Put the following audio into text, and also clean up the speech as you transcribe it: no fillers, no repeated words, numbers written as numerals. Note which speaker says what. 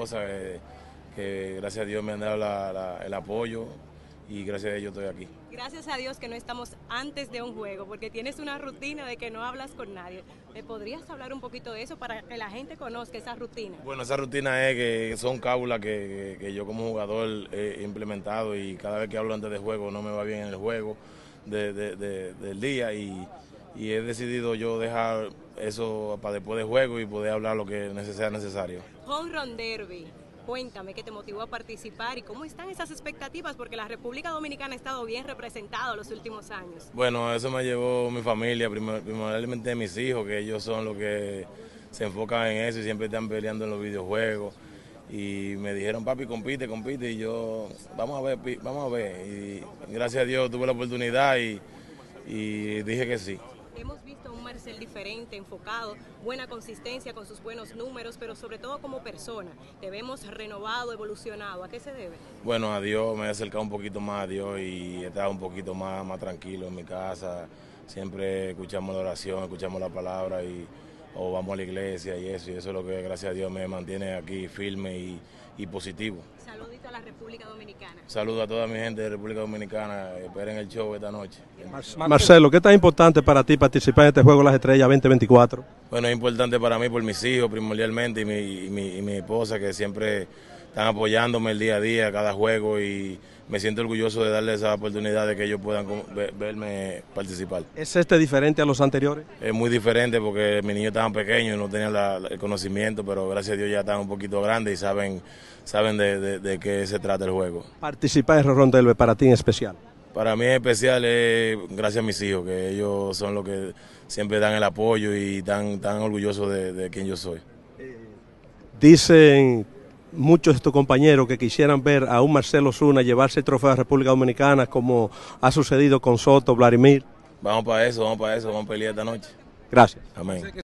Speaker 1: esposa, que gracias a Dios me han dado el apoyo y gracias a ellos estoy aquí.
Speaker 2: Gracias a Dios que no estamos antes de un juego, porque tienes una rutina de que no hablas con nadie. ¿Me podrías hablar un poquito de eso para que la gente conozca esa rutina?
Speaker 1: Bueno, esa rutina es que son cábulas que yo como jugador he implementado y cada vez que hablo antes de juego no me va bien en el juego del día y he decidido yo dejar eso para después de juego y poder hablar lo que sea necesario.
Speaker 2: Home Run Derby. Cuéntame qué te motivó a participar y cómo están esas expectativas, porque la República Dominicana ha estado bien representada los últimos años.
Speaker 1: Bueno, eso me llevó mi familia, primordialmente mis hijos, que ellos son los que se enfocan en eso y siempre están peleando en los videojuegos. Y me dijeron, papi, compite, y yo, vamos a ver. Y gracias a Dios tuve la oportunidad y dije que sí.
Speaker 2: Hemos visto a un Marcel diferente, enfocado, buena consistencia con sus buenos números, pero sobre todo como persona. Te vemos renovado, evolucionado. ¿A qué se debe?
Speaker 1: Bueno, a Dios, me he acercado un poquito más a Dios y he estado un poquito más tranquilo en mi casa. Siempre escuchamos la oración, escuchamos la palabra o vamos a la iglesia y eso es lo que gracias a Dios me mantiene aquí firme y positivo.
Speaker 2: Saludito a la República Dominicana.
Speaker 1: Saludo a toda mi gente de República Dominicana, esperen el show esta noche.
Speaker 3: Marcelo, ¿qué tan importante para ti participar en este Juego de las Estrellas 2024?
Speaker 1: Bueno, es importante para mí por mis hijos primordialmente y mi esposa que siempre están apoyándome el día a día, cada juego y me siento orgulloso de darles esa oportunidad de que ellos puedan verme participar.
Speaker 3: ¿Es este diferente a los anteriores?
Speaker 1: Es muy diferente porque mis niños estaban pequeños y no tenían el conocimiento, pero gracias a Dios ya están un poquito grandes y saben de qué se trata el juego.
Speaker 3: Participar en Home Run Derby para ti en especial.
Speaker 1: Para mí es especial gracias a mis hijos, que ellos son los que siempre dan el apoyo y tan orgullosos de quien yo soy.
Speaker 3: Dicen muchos de tus compañeros que quisieran ver a un Marcelo Osuna llevarse el trofeo de la República Dominicana como ha sucedido con Soto, Vladimir.
Speaker 1: Vamos para eso, vamos a pelear esta noche.
Speaker 3: Gracias.
Speaker 1: Amén.